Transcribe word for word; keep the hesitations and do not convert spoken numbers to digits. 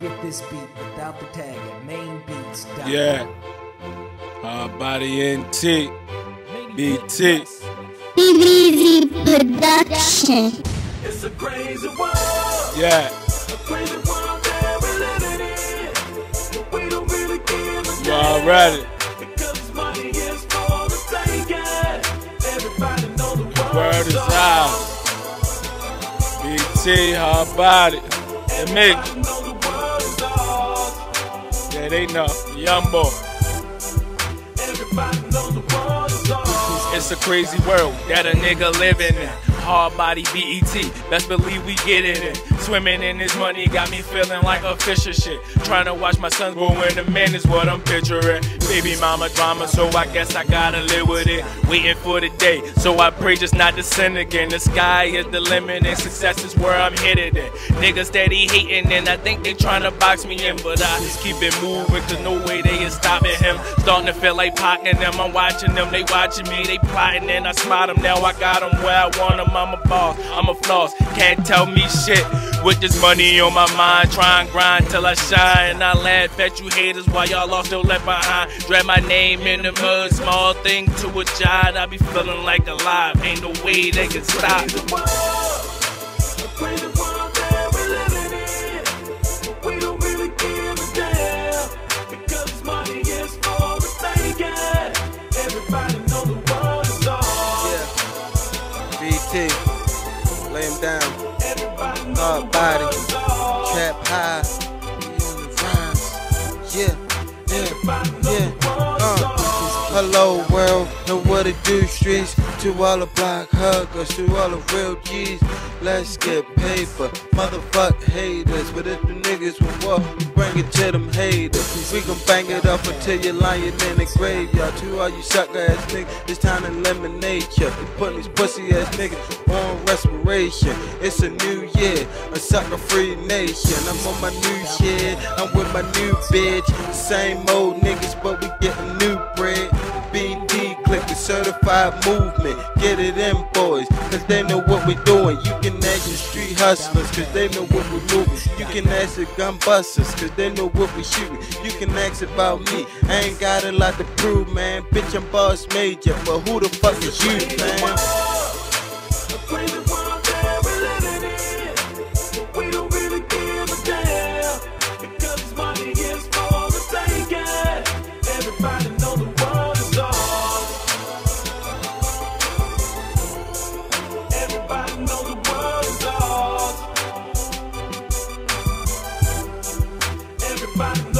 Get this beat without the tag at main beats. Yeah. Hard Body N T. B T. Easy Production. It's a crazy world. Yeah. A crazy world that we're living in. We don't really give a You damn. already. Because money is for the taking. Everybody know the world, Word is out. B T, Hard Body. And me. Everybody know the world is ours. Yeah, they know. Young boy. Everybody know the world is ours. It's a crazy world that a nigga living in. Hard Body B E T, best believe we get it in. Swimming in this money got me feeling like a fish or shit. Trying to watch my sons grow into men is what I'm picturing. Baby mama drama, so I guess I gotta live with it. Waiting for the day, so I pray just not to sin again. The sky is the limit and success is where I'm headed in. Niggas steady hating and I think they trying to box me in, but I just keep it moving cause no way they is stopping him. Starting to feel like Pac and them, I'm watching them, they watching me, they plotting and I spot them. Now I got them where I want them. I'm a boss, I'm a floss, can't tell me shit. With this money on my mind, try and grind till I shine. I laugh at you haters while y'all all still left behind. Drag my name in the mud, small thing to a giant. I be feeling like alive, ain't no way they can stop. Crazy world. A crazy world that we're living in. We don't really give a damn. Because money is for the taking. Everybody know the world is ours. Yeah. B T, lay him down. Everybody know Hard the Body, world is ours. trap high, we on the rise. Yeah, yeah, Everybody know yeah. the world is Uh, ours. hello world, know what it do streets. To all the block huggers, to all the real G's. Let's get paper, motherfuck haters. But if the niggas will walk, we bring it to them haters. We gon' bang it up until you're lying in the graveyard. To all you sucker ass niggas, it's time to eliminate ya. We putting these pussy ass niggas on respiration. It's a new year, a sucker free nation. I'm on my new year, I'm with my new bitch. Same old niggas, but we getting new bread. B D click the certified movement. Get it in, boys, cause they know what we doing. You can ask the street hustlers, cause they know what we moving. You can ask the gun busters, cause they know what we shooting. You can ask about me, I ain't got a lot to prove, man. Bitch, I'm boss major, but who the fuck is you, man? A crazy world that we're living in. We don't really give a damn. Because money is for the taking. Everybody know the world is ours. Everybody know the world is ours. Everybody